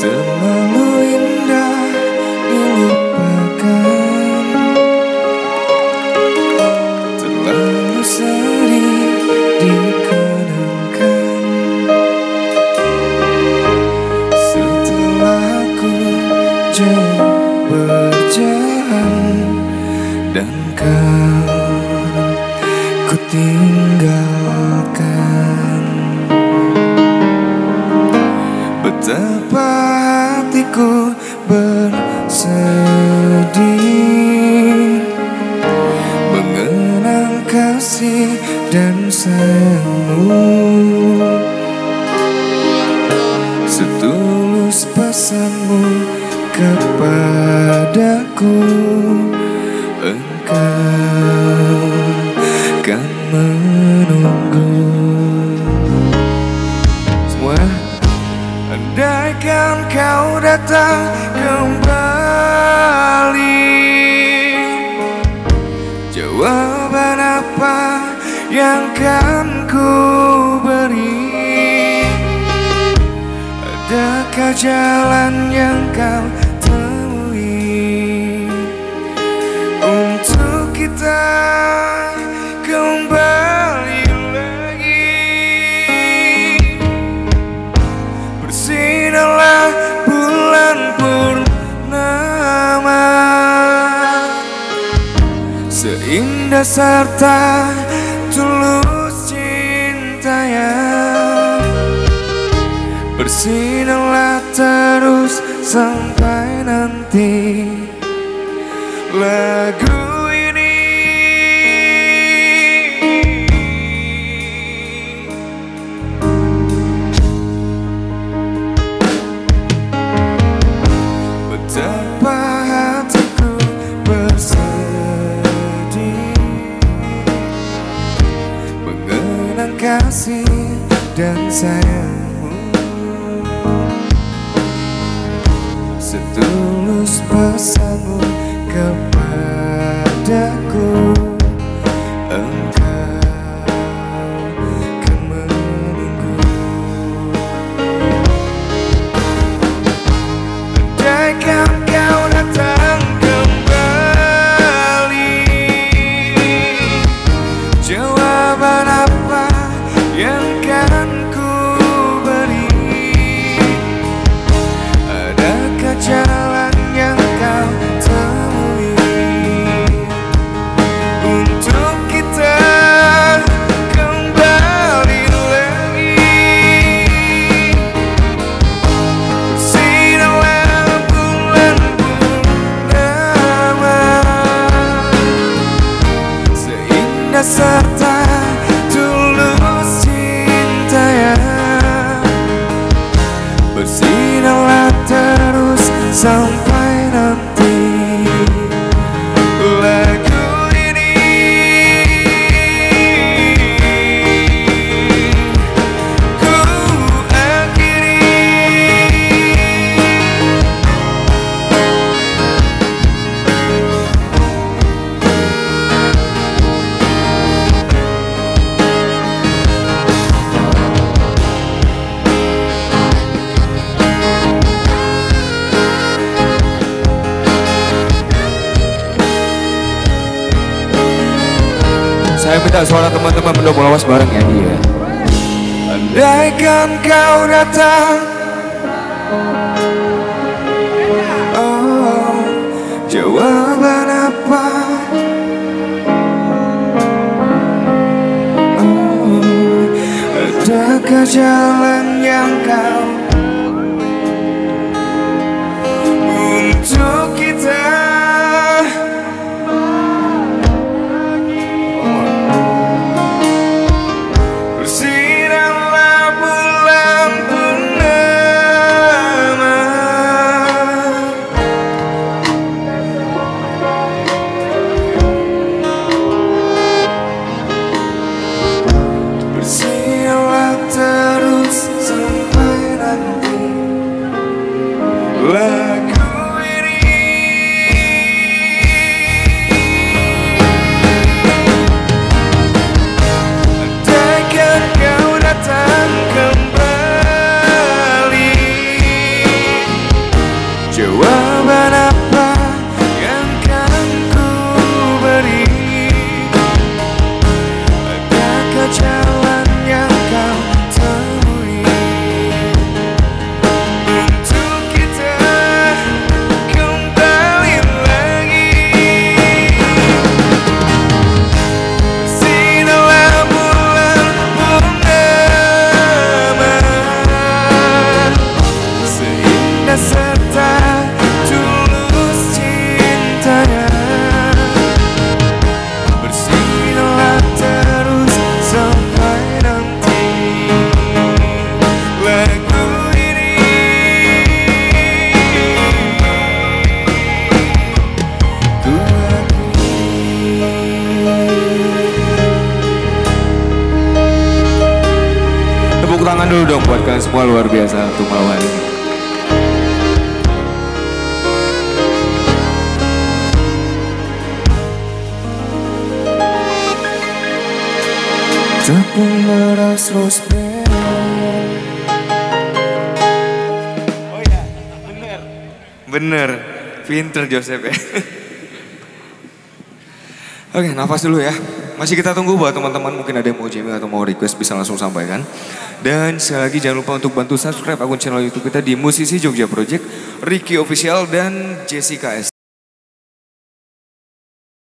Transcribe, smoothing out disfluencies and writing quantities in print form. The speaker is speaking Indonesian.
terlalu indah dilupakan, terlalu sedih dikenangkan. Setelah ku jauh berjalan dan ku tinggalkan, betapa hatiku bersedih mengenang kasih dan sayangmu. Setulus pesanmu kepadaku, engkau kan menunggu. Semua, andaikan kau datang kembali, jawaban apa yang kan ku beri? Adakah jalan yang kau temui untuk kita kembali lagi? Bersinarlah bulan purnama, seindah serta tulus cintanya. Bersinarlah terus sampai nanti lagu ini betapa hatiku bersedih mengenang kasih dan sayangmu. Setulus pesanmu kepadaku, engkau kan menunggu. Andaikan kau datang kembali, jawaban apa yang kan ku beri? Adakah jalan yang kau temui untuk kita kembali lagi? Bersinarlah bulan purnama, seindah serta tulus cintanya. Bersinarlah terus sampai nanti lagu ini ku akhiri. Saya minta suara teman-teman mendukung lawas bareng ya dia. Andaikan kau datang, oh, jawaban apa? Oh, adakah jalan yang kau untuk kita? Bersinarlah terus sampai serta tulus cintanya. Bersinalah terus sampai nanti lagu ini ku akui. Tepuk tangan dulu dong buat kalian semua, luar biasa untuk malam hari ini. Tepung beras rose Oh iya, bener. Bener, pinter Joseph ya. Oke, nafas dulu ya. Masih kita tunggu buat teman-teman, mungkin ada yang mau jamming atau mau request bisa langsung sampaikan. Dan sekali lagi jangan lupa untuk bantu subscribe akun channel YouTube kita di Musisi Jogja Project, Ricky Official dan Jessica S.